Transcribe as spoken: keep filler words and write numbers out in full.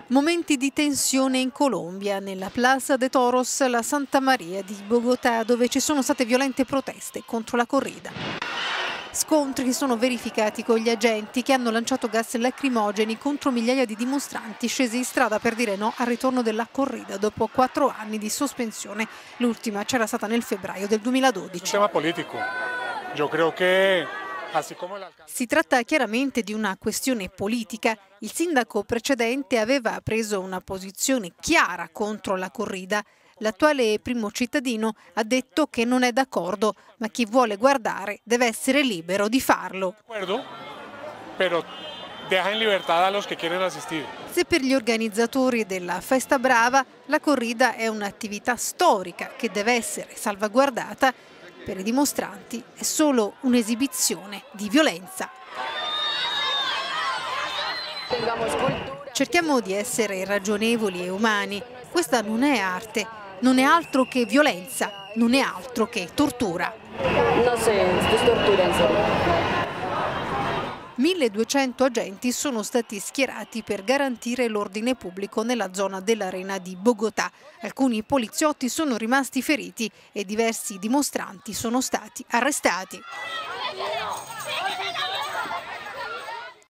Momenti di tensione in Colombia, nella Plaza de Toros, la Santa Maria di Bogotà, dove ci sono state violente proteste contro la corrida. Scontri sono verificati con gli agenti che hanno lanciato gas lacrimogeni contro migliaia di dimostranti scesi in strada per dire no al ritorno della corrida dopo quattro anni di sospensione. L'ultima c'era stata nel febbraio del duemiladodici. Un tema politico. Io credo che Si tratta chiaramente di una questione politica. Il sindaco precedente aveva preso una posizione chiara contro la corrida. L'attuale primo cittadino ha detto che non è d'accordo, ma chi vuole guardare deve essere libero di farlo. Se per gli organizzatori della Festa Brava la corrida è un'attività storica che deve essere salvaguardata, per i dimostranti è solo un'esibizione di violenza. Cerchiamo di essere ragionevoli e umani. Questa non è arte, non è altro che violenza, non è altro che tortura. No sé, esto es tortura en serio. milleduecento agenti sono stati schierati per garantire l'ordine pubblico nella zona dell'arena di Bogotà. Alcuni poliziotti sono rimasti feriti e diversi dimostranti sono stati arrestati.